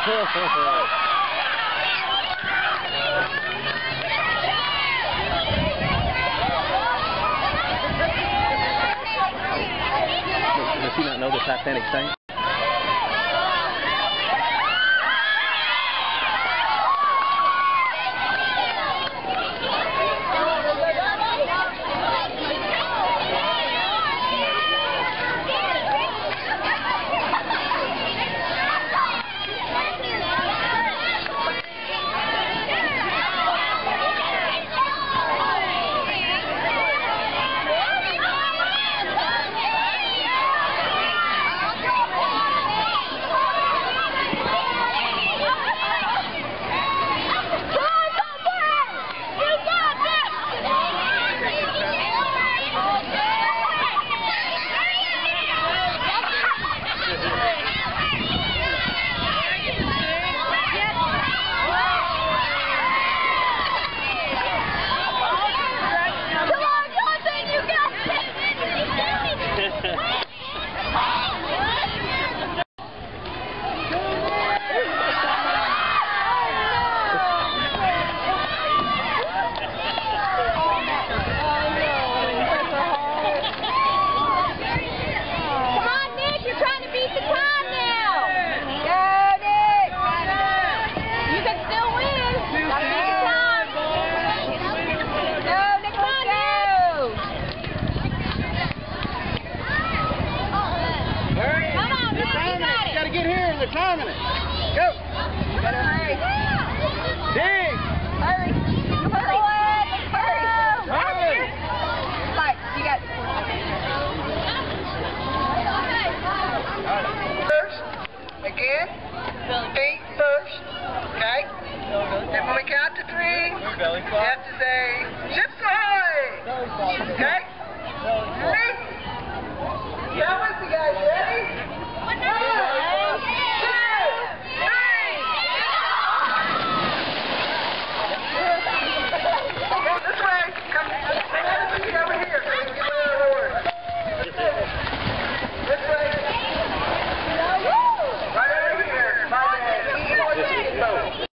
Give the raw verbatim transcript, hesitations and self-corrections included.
Does he not know the Titanic sank? They're timing it. Go. You better hurry. Dig. Hurry. Hurry. Hurry. Hurry. Like, you got... First. Again. Feet first. Okay? Then when we count to three, you have to say,